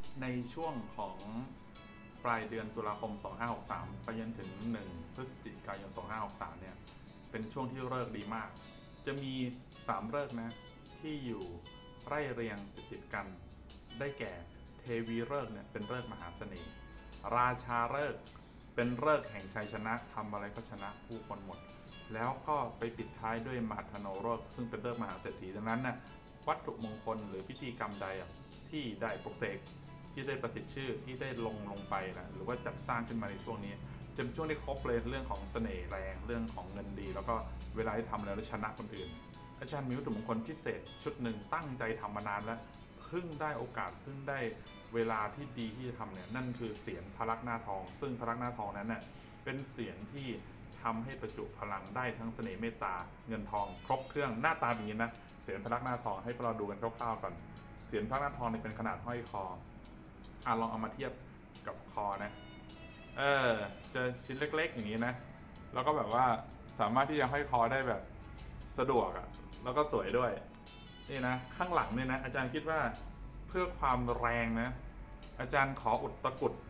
ในช่วงของปลายเดือนตุลาคม 2563 ไปจนถึง 1 พฤศจิกายน 2563 เนี่ยเป็นช่วงที่ฤกษ์ดีมาก จะมี 3 ฤกษ์นะที่อยู่ไร่เรียงติดกัน ได้แก่เทวีฤกษ์เนี่ยเป็นฤกษ์มหาเสน่ห์ราชาฤกษ์เป็นฤกษ์แห่งชัยชนะทำอะไรก็ชนะผู้คนหมด แล้วก็ไปปิดท้ายด้วยมหัทโนฤกษ์ซึ่งเป็นฤกษ์มหาเศรษฐีดังนั้นนะวัตถุมงคลหรือพิธีกรรมใดที่ได้ปลุกเสกที่ได้ประสิทธิ์ชื่อที่ได้ลงไปนะหรือว่าจัดสร้างขึ้นมาในช่วงนี้จะเป็นช่วงที่ครบเลยเรื่องของเสน่ห์แรงเรื่องของเงินดีแล้วก็เวลาที่ทำแล้วชนะคนอื่นอาจารย์มีวัตถุมงคลพิเศษชุดหนึ่งตั้งใจทำมานานแล้วเพิ่งได้โอกาสเพิ่งได้เวลาที่ดีที่จะทำเนี่ยนั่นคือเสียรพระลักษณ์หน้าทองซึ่งพระลักษณ์หน้าทองนั้นเน่ยเป็นเสียรที่ทำให้ประจุพลังได้ทั้งเสน่ห์เมตตาเงินทองครบเครื่องหน้าตาอย่างนี้นะเสียรพระลักษณ์หน้าทองให้เราดูกันคร่าวๆก่อนเสียรพระลักษณ์หน้าทองนี่เป็นขนาดห้อยคอลองเอามาเทียบกับคอนะจะชิ้นเล็กๆอย่างนี้นะแล้วก็แบบว่าสามารถที่จะห้อยคอได้แบบสะดวกแล้วก็สวยด้วยนี่นะข้างหลังเนี่ยนะอาจารย์คิดว่าเพื่อความแรงนะอาจารย์ขออุดตะกุด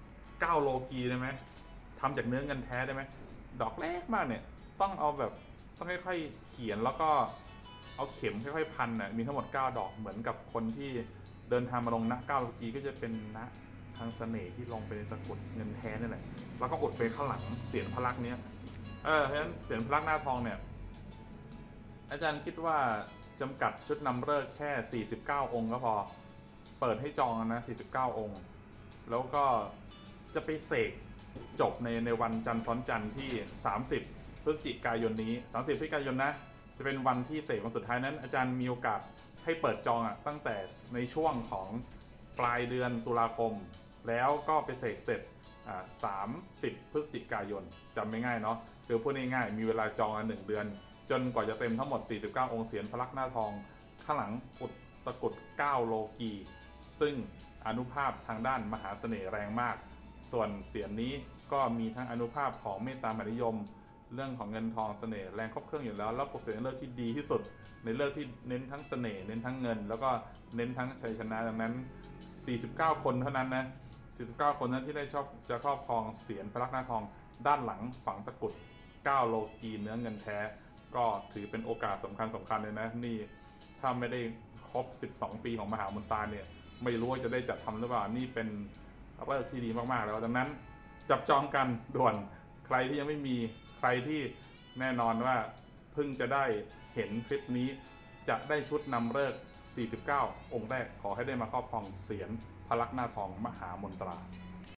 9 โลกีได้ไหมทำจากเนื้อเงินแท้ได้ไหมดอกเล็กมากเนี่ยต้องเอาแบบต้องค่อยๆเขียนแล้วก็เอาเข็มค่อยๆพันนะมีทั้งหมด9 ดอกเหมือนกับคนที่เดินทางมาลงนะ9 โลกีก็จะเป็นนะทางเสน่ห์ที่ลงไปในตะกุดเงินแท้นี่แหละแล้วก็อุดไปข้างหลังเสียนพระลักษณ์เนี้ยเพราะฉะนั้นเสียนพระลักษณ์หน้าทองเนี่ยอาจารย์คิดว่าจำกัดชุดนำฤกษ์แค่49 องค์ก็พอเปิดให้จองนะ49 องค์แล้วก็จะไปเสกจบในวันจันทร์ซ้อนจันทร์ที่30 พฤศจิกายนนี้30 พฤศจิกายนนะจะเป็นวันที่เสกวันสุดท้ายนั้นอาจารย์มีโอกาสให้เปิดจองตั้งแต่ในช่วงของปลายเดือนตุลาคมแล้วก็ไปเสกเสร็จ30 พฤศจิกายนจำไม่ง่ายเนาะคือพูดง่ายๆมีเวลาจอง1 เดือนจนกว่าจะเต็มทั้งหมด49 องค์เสียรพระลักษณ์หน้าทองข้างหลังอุดตะกุด9 โลกีซึ่งอานุภาพทางด้านมหาเสน่ห์แรงมากส่วนเสียรนี้ก็มีทั้งอานุภาพของเมตตามหานิยมเรื่องของเงินทองเสน่ห์แรงครบเครื่องอยู่แล้วแล้วปลุกเสกในเลิกที่ดีที่สุดในเลิกที่เน้นทั้งเสน่ห์เน้นทั้งเงินแล้วก็เน้นทั้งชัยชนะดังนั้น49 คนเท่านั้นนะ49 คนนั้นที่ได้จะครอบครองเสียรพระลักษณ์หน้าทองด้านหลังฝังตะกุด9 โลกีเนื้อเงินแท้ก็ถือเป็นโอกาสสำคัญเลยนะนี่ถ้าไม่ได้ครบ12 ปีของมหามนตาเนี่ยไม่รู้ว่าจะได้จัดทำหรือเปล่านี่เป็นเรื่องที่ดีมากๆแล้วดังนั้นจับจองกันด่วนใครที่ยังไม่มีใครที่แน่นอนว่าเพิ่งจะได้เห็นคลิปนี้จะได้ชุดนำฤกษ์49 องค์แรกขอให้ได้มาครอบครองเสียรพระลักษณ์หน้าทองมหามนตรา